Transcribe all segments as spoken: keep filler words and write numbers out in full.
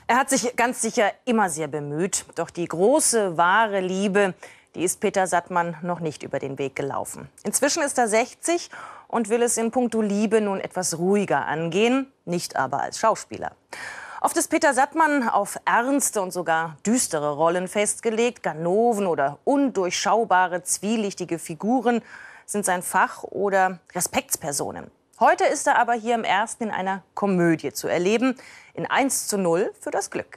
Er hat sich ganz sicher immer sehr bemüht. Doch die große, wahre Liebe, die ist Peter Sattmann noch nicht über den Weg gelaufen. Inzwischen ist er sechzig und will es in puncto Liebe nun etwas ruhiger angehen, nicht aber als Schauspieler. Oft ist Peter Sattmann auf ernste und sogar düstere Rollen festgelegt. Ganoven oder undurchschaubare, zwielichtige Figuren sind sein Fach oder Respektspersonen. Heute ist er aber hier im Ersten in einer Komödie zu erleben, in eins zu null für das Glück.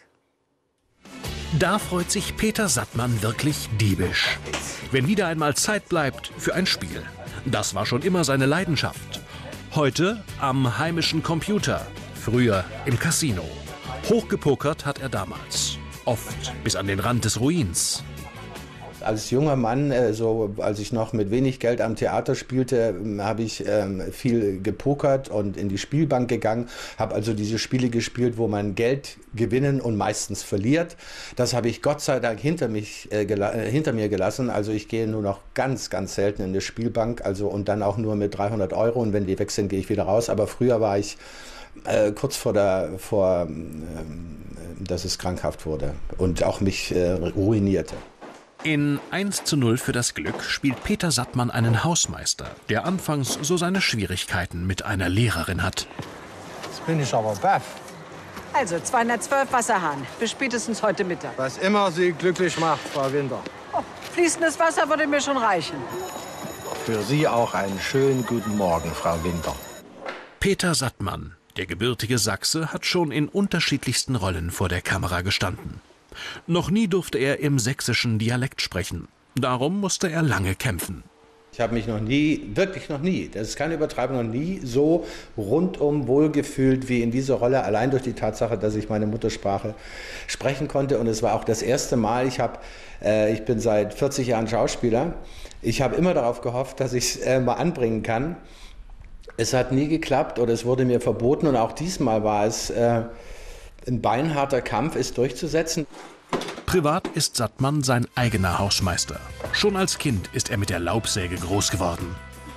Da freut sich Peter Sattmann wirklich diebisch. Wenn wieder einmal Zeit bleibt für ein Spiel. Das war schon immer seine Leidenschaft. Heute am heimischen Computer, früher im Casino. Hochgepokert hat er damals, oft bis an den Rand des Ruins. Als junger Mann, so als ich noch mit wenig Geld am Theater spielte, habe ich ähm, viel gepokert und in die Spielbank gegangen, habe also diese Spiele gespielt, wo man Geld gewinnen und meistens verliert. Das habe ich Gott sei Dank hinter, mich, äh, hinter mir gelassen. Also ich gehe nur noch ganz, ganz selten in die Spielbank, also und dann auch nur mit dreihundert Euro und wenn die weg sind, gehe ich wieder raus. Aber früher war ich äh, kurz vor der, vor, ähm, dass es krankhaft wurde und auch mich äh, ruinierte. In eins zu null für das Glück spielt Peter Sattmann einen Hausmeister, der anfangs so seine Schwierigkeiten mit einer Lehrerin hat. Jetzt bin ich aber baff. Also zweihundertzwölf Wasserhahn, bis spätestens heute Mittag. Was immer Sie glücklich macht, Frau Winter. Oh, fließendes Wasser würde mir schon reichen. Für Sie auch einen schönen guten Morgen, Frau Winter. Peter Sattmann, der gebürtige Sachse, hat schon in unterschiedlichsten Rollen vor der Kamera gestanden. Noch nie durfte er im sächsischen Dialekt sprechen. Darum musste er lange kämpfen. Ich habe mich noch nie, wirklich noch nie, das ist keine Übertreibung, noch nie so rundum wohlgefühlt wie in dieser Rolle. Allein durch die Tatsache, dass ich meine Muttersprache sprechen konnte. Und es war auch das erste Mal, ich, hab, äh, ich bin seit vierzig Jahren Schauspieler. Ich habe immer darauf gehofft, dass ich es äh, mal anbringen kann. Es hat nie geklappt oder es wurde mir verboten. Und auch diesmal war es äh, ein beinharter Kampf, es durchzusetzen. Privat ist Sattmann sein eigener Hausmeister. Schon als Kind ist er mit der Laubsäge groß geworden.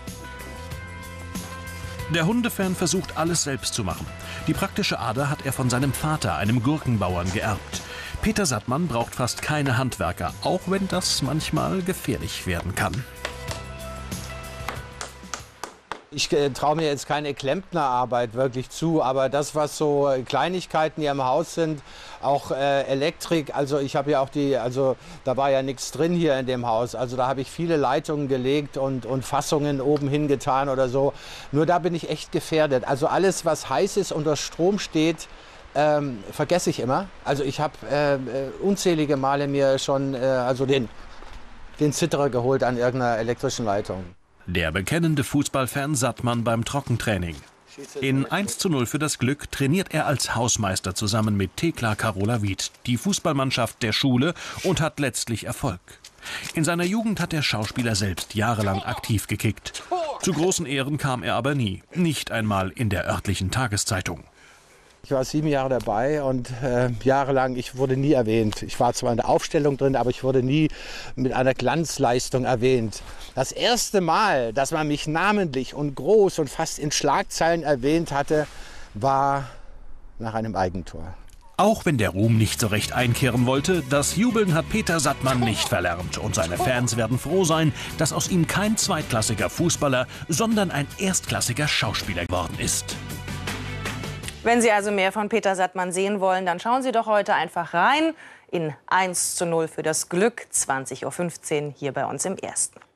Der Hundefan versucht, alles selbst zu machen. Die praktische Ader hat er von seinem Vater, einem Gurkenbauern, geerbt. Peter Sattmann braucht fast keine Handwerker, auch wenn das manchmal gefährlich werden kann. Ich äh, traue mir jetzt keine Klempnerarbeit wirklich zu, aber das, was so Kleinigkeiten hier im Haus sind, auch äh, Elektrik, also ich habe ja auch die, also da war ja nichts drin hier in dem Haus, also da habe ich viele Leitungen gelegt und, und Fassungen oben hingetan oder so. Nur da bin ich echt gefährdet. Also alles, was heiß ist, unter Strom steht, ähm, vergesse ich immer. Also ich habe äh, unzählige Male mir schon äh, also den, den Zitterer geholt an irgendeiner elektrischen Leitung. Der bekennende Fußballfan Sattmann beim Trockentraining. In eins zu null für das Glück trainiert er als Hausmeister zusammen mit Thekla Carola Wied, die Fußballmannschaft der Schule, und hat letztlich Erfolg. In seiner Jugend hat der Schauspieler selbst jahrelang aktiv gekickt. Zu großen Ehren kam er aber nie, nicht einmal in der örtlichen Tageszeitung. Ich war sieben Jahre dabei und äh, jahrelang, ich wurde nie erwähnt. Ich war zwar in der Aufstellung drin, aber ich wurde nie mit einer Glanzleistung erwähnt. Das erste Mal, dass man mich namentlich und groß und fast in Schlagzeilen erwähnt hatte, war nach einem Eigentor. Auch wenn der Ruhm nicht so recht einkehren wollte, das Jubeln hat Peter Sattmann nicht verlernt. Und seine Fans werden froh sein, dass aus ihm kein zweitklassiger Fußballer, sondern ein erstklassiger Schauspieler geworden ist. Wenn Sie also mehr von Peter Sattmann sehen wollen, dann schauen Sie doch heute einfach rein in eins zu null für das Glück, zwanzig Uhr fünfzehn hier bei uns im Ersten.